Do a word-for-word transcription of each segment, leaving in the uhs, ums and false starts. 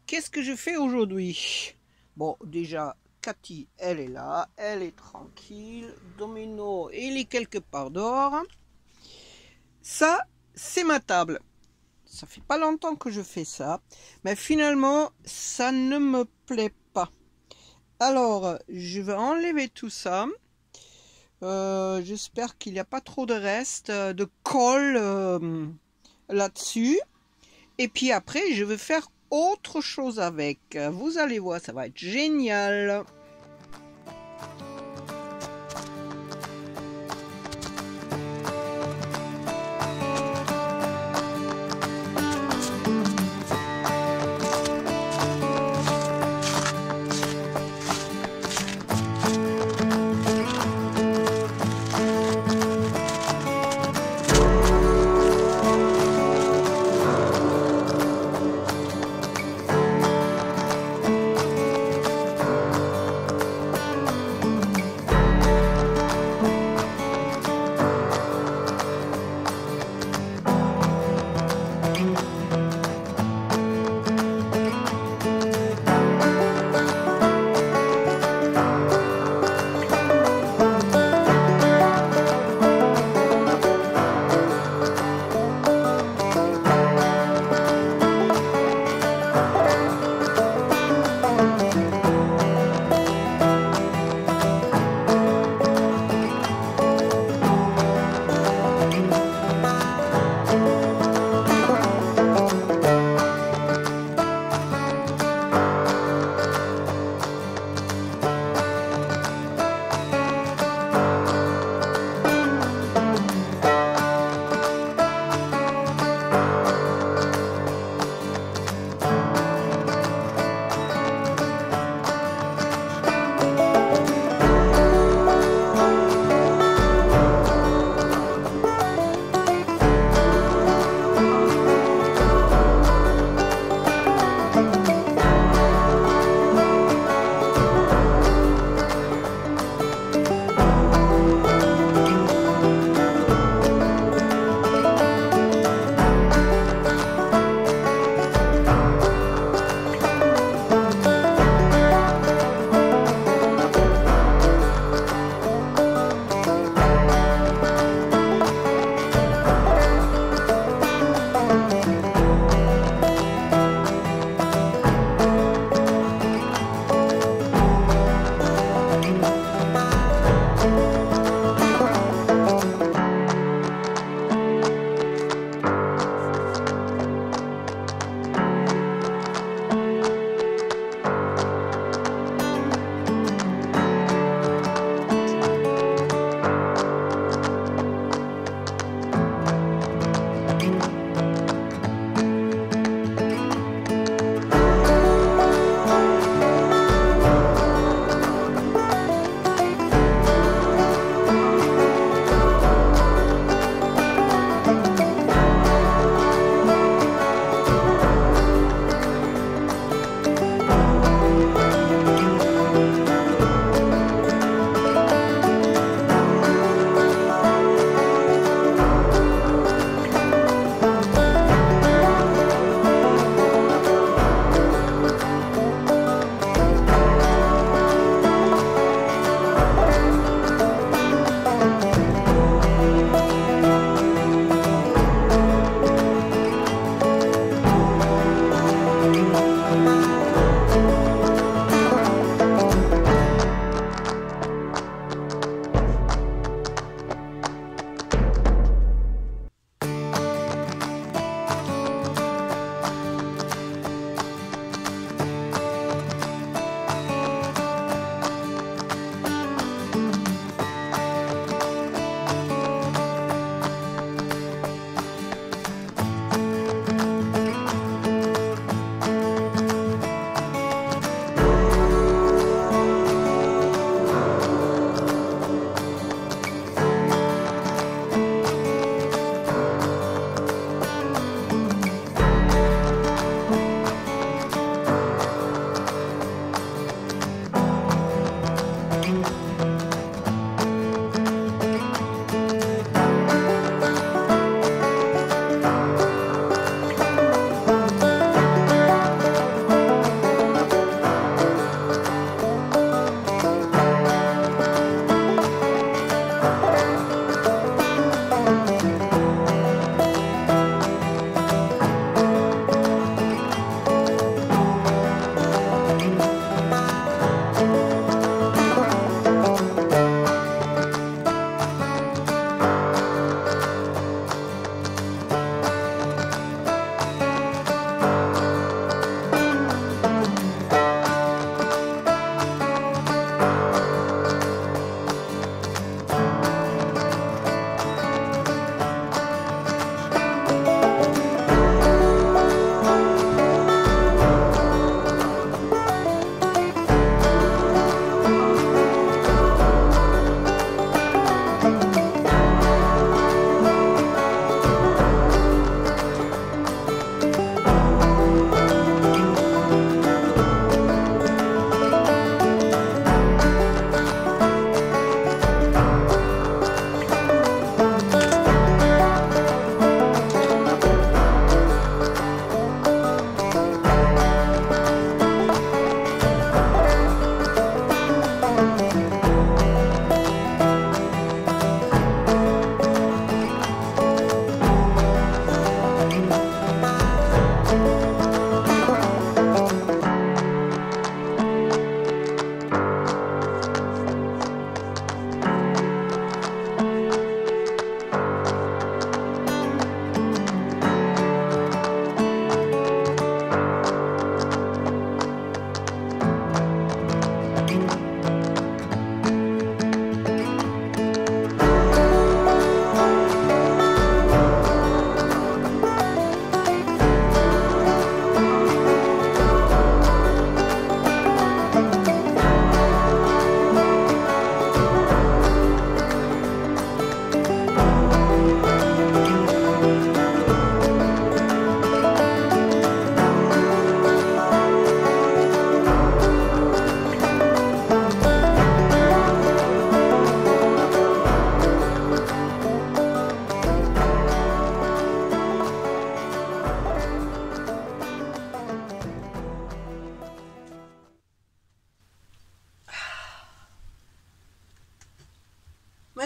qu'est-ce que je fais aujourd'hui? Bon, déjà, Cathy, elle est là, elle est tranquille. Domino, il est quelque part dehors. Ça, c'est ma table. Ça fait pas longtemps que je fais ça, mais finalement, ça ne me plaît pas. Alors, je vais enlever tout ça. Euh, J'espère qu'il n'y a pas trop de reste de colle euh, là-dessus. Et puis après, je vais faire autre chose avec. Vous allez voir, ça va être génial.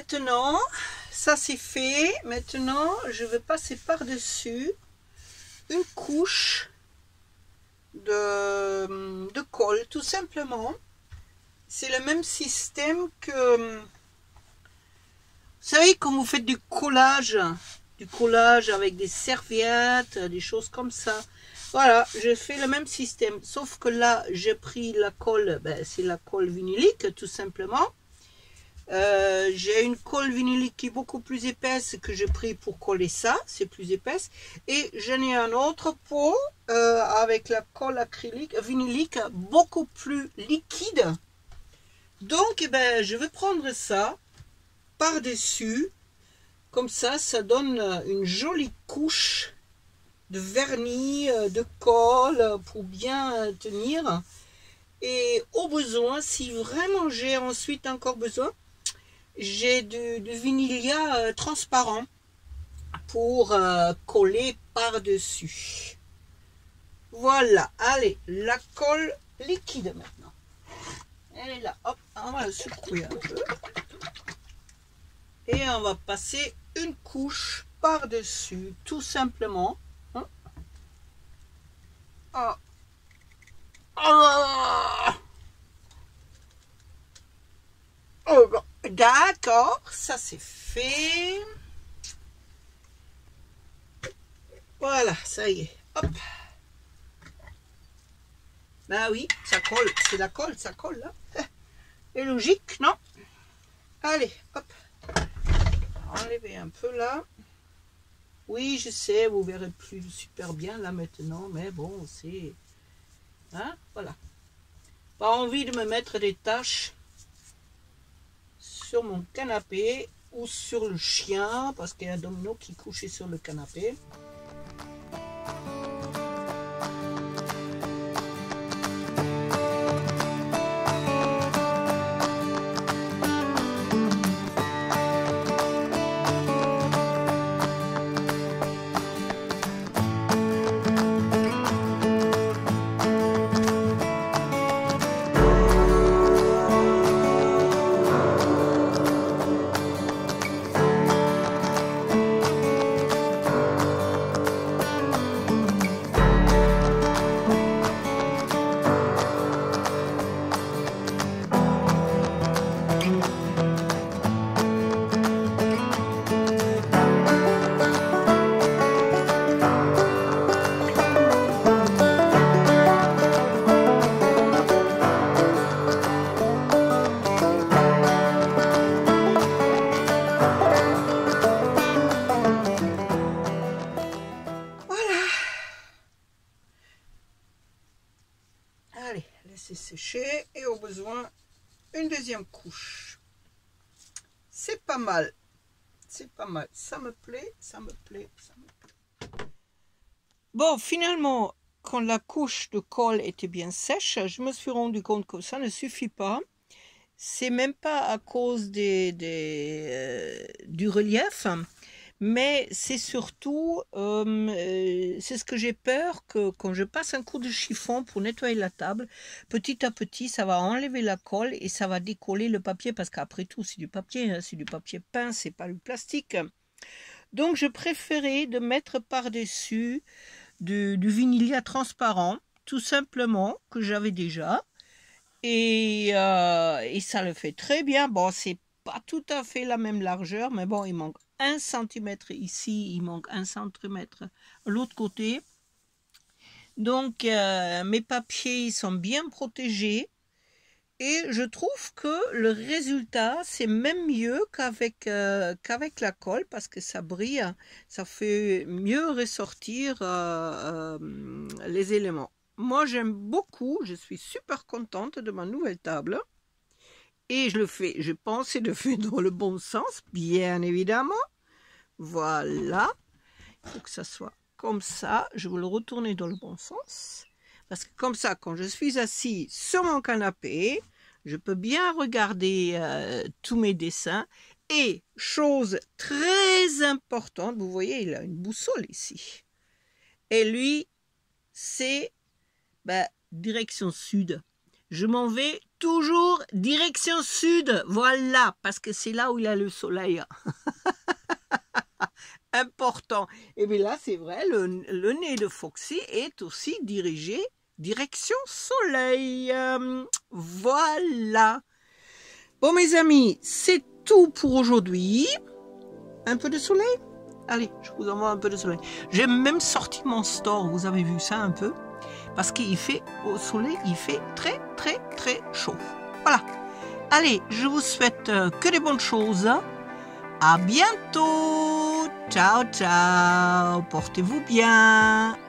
maintenant, ça c'est fait. Maintenant, je vais passer par-dessus une couche de, de colle, tout simplement. C'est le même système que... Vous savez, quand vous faites du collage, du collage avec des serviettes, des choses comme ça. Voilà, je fais le même système. Sauf que là, j'ai pris la colle, ben, c'est la colle vinylique, tout simplement. Euh, j'ai une colle vinylique qui est beaucoup plus épaisse que j'ai pris pour coller ça, c'est plus épaisse, et j'en ai un autre pot euh, avec la colle acrylique vinylique beaucoup plus liquide. Donc eh ben, je vais prendre ça par dessus, comme ça ça donne une jolie couche de vernis, de colle pour bien tenir, et au besoin, si vraiment j'ai ensuite encore besoin, j'ai du, du vinilia euh, transparent pour euh, coller par-dessus. Voilà, allez, la colle liquide maintenant. Elle est là, hop, on va la secouer un peu. Et on va passer une couche par-dessus, tout simplement. Hein? Oh. Oh. Oh. D'accord, ça c'est fait. Voilà, ça y est. Hop. Ben oui, ça colle. C'est la colle, ça colle là. C'est logique, non? Allez, hop. Enlever un peu là. Oui, je sais, vous verrez plus super bien là maintenant, mais bon, c'est... Hein, voilà. Pas envie de me mettre des taches sur mon canapé ou sur le chien, parce qu'il y a Domino qui est couché sur le canapé. Allez, laissez sécher et au besoin une deuxième couche. C'est pas mal, c'est pas mal, ça me plaît, ça me plaît, ça me plaît. Bon, finalement, quand la couche de colle était bien sèche, je me suis rendu compte que ça ne suffit pas. C'est même pas à cause des, des, euh, du relief, mais c'est surtout, euh, euh, c'est ce que j'ai peur, que quand je passe un coup de chiffon pour nettoyer la table, petit à petit, ça va enlever la colle et ça va décoller le papier, parce qu'après tout, c'est du papier, hein, c'est du papier peint, c'est pas du plastique. Donc, je préférais de mettre par-dessus du, du vinilia transparent, tout simplement, que j'avais déjà. Et, euh, et ça le fait très bien. Bon, c'est pas tout à fait la même largeur, mais bon, il manque un centimètre ici, il manque un centimètre à l'autre côté. Donc, euh, mes papiers ils sont bien protégés. Et je trouve que le résultat, c'est même mieux qu'avec euh, qu'avec la colle, parce que ça brille, ça fait mieux ressortir euh, euh, les éléments. Moi, j'aime beaucoup, je suis super contente de ma nouvelle table. Et je le fais, je pense, et le fais dans le bon sens, bien évidemment. Voilà. Il faut que ça soit comme ça. Je vais le retourner dans le bon sens. Parce que comme ça, quand je suis assis sur mon canapé, je peux bien regarder euh, tous mes dessins. Et, chose très importante, vous voyez, il a une boussole ici. Et lui, c'est... Ben, direction sud. Je m'en vais toujours direction sud, voilà, parce que c'est là où il y a le soleil. Important. Et bien là, c'est vrai, le, le nez de Foxy est aussi dirigé direction soleil. Euh, voilà. Bon, mes amis, c'est tout pour aujourd'hui. Un peu de soleil? Allez, je vous envoie un peu de soleil. J'ai même sorti mon store, vous avez vu ça un peu? Parce qu'il fait, au soleil, il fait très, très, très chaud. Voilà. Allez, je vous souhaite que des bonnes choses. À bientôt. Ciao, ciao. Portez-vous bien.